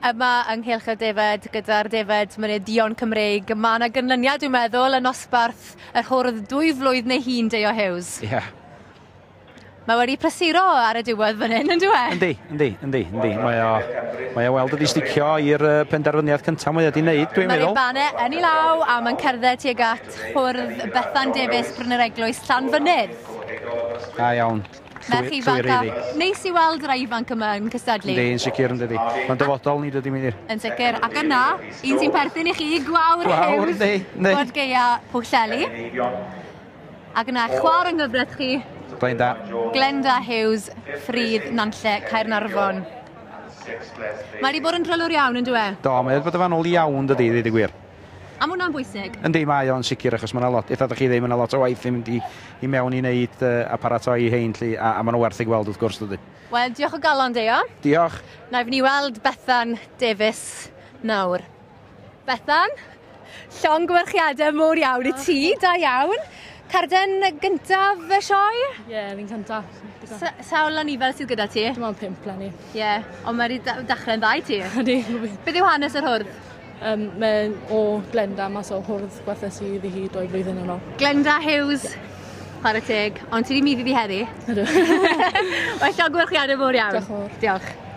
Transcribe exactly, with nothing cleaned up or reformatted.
yma yng Nghylch y Defed gyda'r Defed Mynydd Dion Cymreig. Mae yna gynlyniad, dwi'n meddwl, yn nosbarth yr hwrdd dwy flwydd neu hun Deo Hughes. Ie. Yeah. Mae wedi prysuro ar y diwedd fan hyn, yn dwi? Yndi, yndi, yndi, yndi. Mae o, mae o weld ydi sticio i'r penderfyniad cyntaf mae wedi wneud, dwi'n meddwl. Mae'r banau yn ei law a mae'n cerdded tuag at hwrdd Bethan Davies Bryn yr Eglwys Llanfynydd. Da iawn. Merch ifanc a neis i weld yr ifanc yma yn cystadlu. Yndi, yn sicr yn dydi. Mae'n dyfodol ni dydi Meinir. Yn sicr. Ac yna, un sy'n perthyn i chi, Gwawr Hughes. Gwawr, yndi, yndi. Bod geia Pwlleli. Ac yna, chwar yng nghyfraith chi. Glenda. Glenda Hughes, Ffridd Nanlle, Caernarfon. Mae wedi bod yn drylwr iawn, yn dwi? Do, mae wedi bod yn fanwl iawn dydi, ddweud y gwir. Am hwnna'n bwysig? Yndi, mae o'n sicr, achos mae'n lot, eitha ddech chi ddim yn lot o waith i mynd i, i mewn i wneud uh, aparatoi hein, lli, a, a maen nhw werth i gweld wrth gwrs dydi. Wel, diolch o galon, Deo. Diolch. Na i fynd i weld Bethan Davies nawr. Bethan, llong gwerchiadau mowr iawn i ti, da iawn. Carden gyntaf y sioe? Ie, yeah, fi'n cyntaf. Sawl anifel sydd gyda ti? Dim ond pimp lenni. Ie, yeah. Ond mae wedi dechrau'n dda i ti? Ydy. Beth yw hanes yr hwrdd? Um, Mae'n o Glenda, mas o hwrdd gwerthu sydd i hi doi flwyddyn yn ôl. Glenda Hughes, chwarae teg, ond ti wedi myddi fi heddi? Ydw. Wel, llong gwerchiadau mowr iawn. Diolch. Diolch.